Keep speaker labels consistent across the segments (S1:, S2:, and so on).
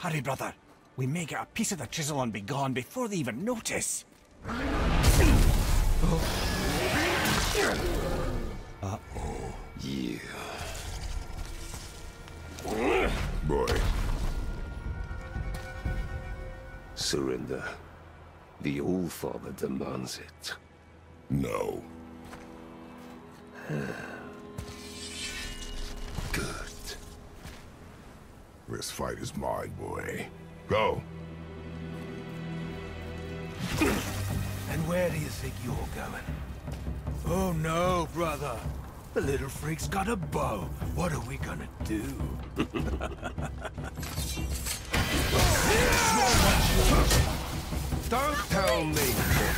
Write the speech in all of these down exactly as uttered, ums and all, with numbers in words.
S1: Hurry, brother. We may get a piece of the chisel and be gone before they even notice.
S2: Uh-oh.
S3: Yeah. Boy. Surrender. The All-Father demands it.
S4: No.
S3: Good.
S4: This fight is mine, boy. Go.
S2: And where do you think you're going? Oh no, brother. The little freak's got a bow. What are we gonna do?
S3: Don't tell me.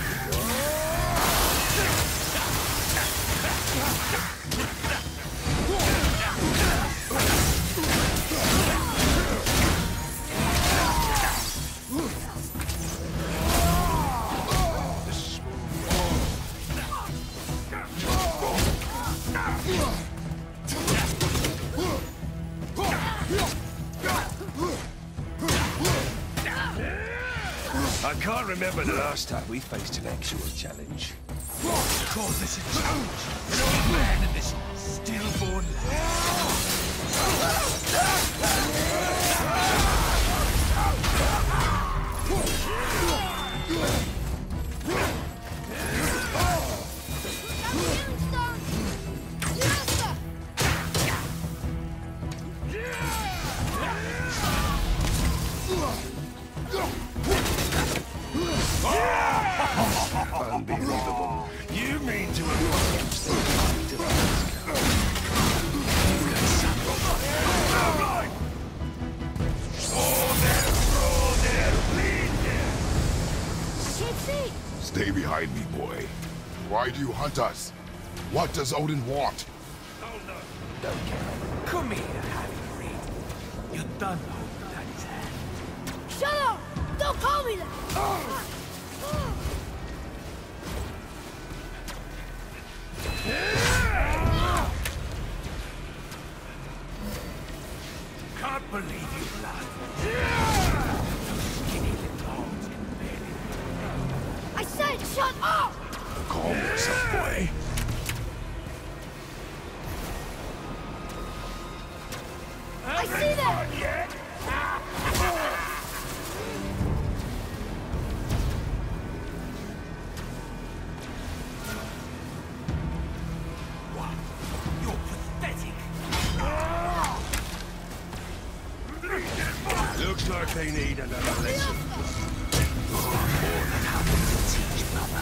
S3: I can't remember the last time we faced an actual challenge.
S2: Call this a challenge? An old man and this stillborn
S3: Unbelievable. You mean to against the
S4: Stay behind me, boy. Why do you hunt us? What does Odin want?
S3: Oh no.
S2: Don't care. Come here, Harry Reid. You done hold Daddy's hand.
S5: Shut up! Don't call me that!
S2: Can't believe you laughed. Those skinny little holes can barely...
S5: I said shut up!
S4: Calm yourself, boy.
S5: I see them!
S2: What? You're pathetic.
S3: Looks like they need another lesson.
S2: More than happy to teach, brother.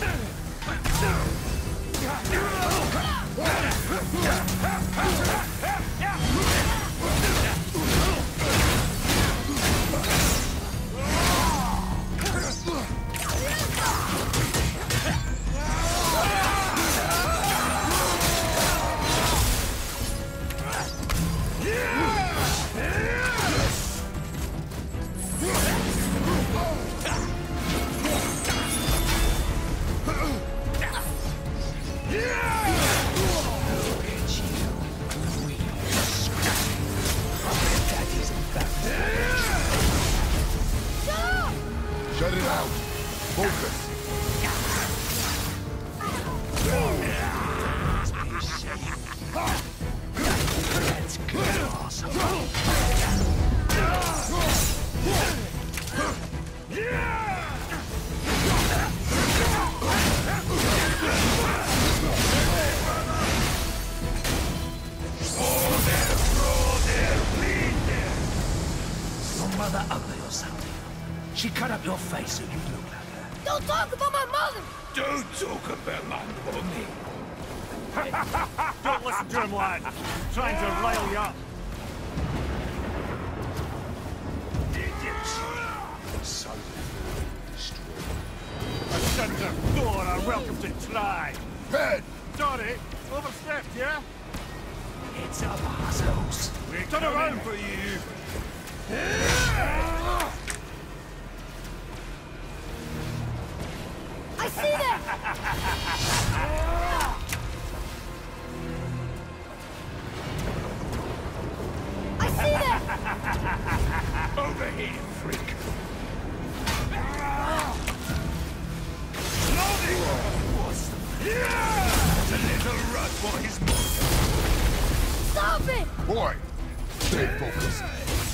S4: Shut it out. Focus.
S2: Let's go, awesome. Your mother ugly or something? She cut up your face so you look like her.
S5: Don't talk about my mother!
S3: Don't talk about my mommy.
S1: Don't listen to him, lad. Trying to rile you up.
S3: Son destroyed.
S1: A cinder Thor are welcome to try.
S4: Head!
S1: Sorry, overstepped, yeah?
S2: It's a assholes.
S1: We turn around for you.
S5: I see them! I see them!
S2: Over here, freak! It's a little rut for his monster.
S5: Stop it!
S4: Boy, stay focused.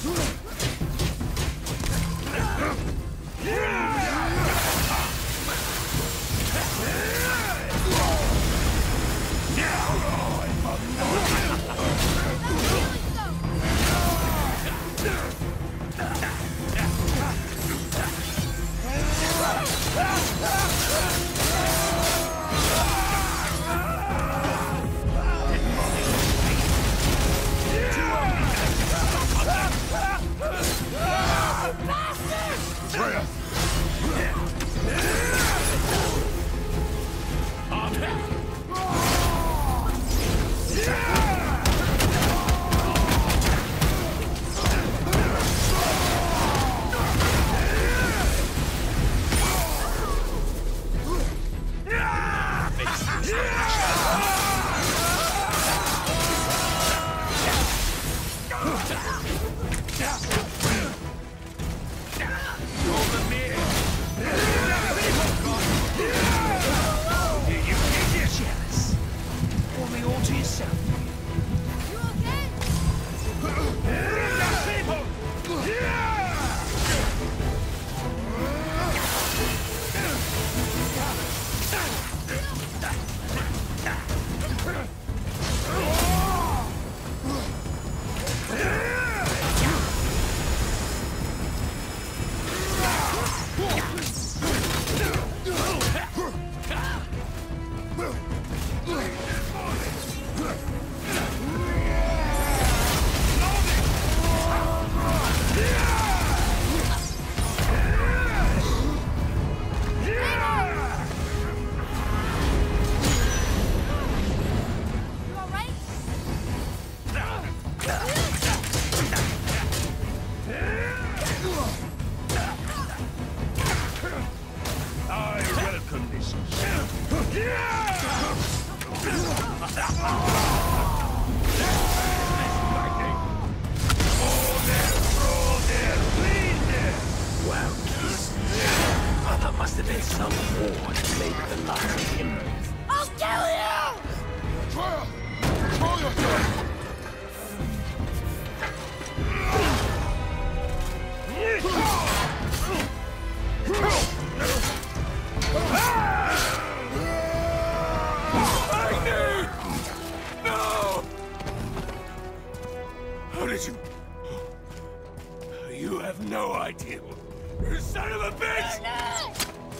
S2: You have no idea. You son of a bitch!
S5: No!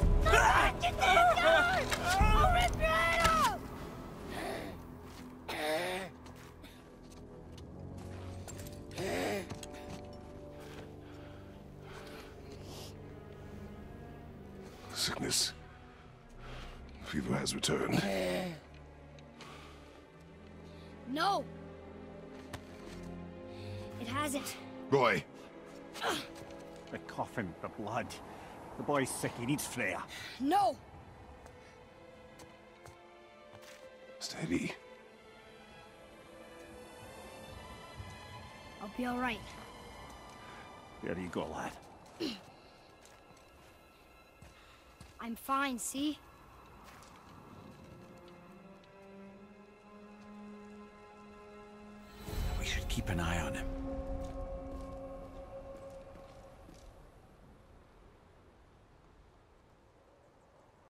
S5: No! Get this gun! I'll rip your head off!
S4: Sickness. Fever has returned.
S5: No! It hasn't.
S4: Roy.
S1: The coffin, the blood. The boy's sick, he needs Freya.
S5: No!
S4: Steady.
S5: I'll be all right.
S1: There you go, lad.
S5: I'm fine, see?
S1: We should keep an eye on him.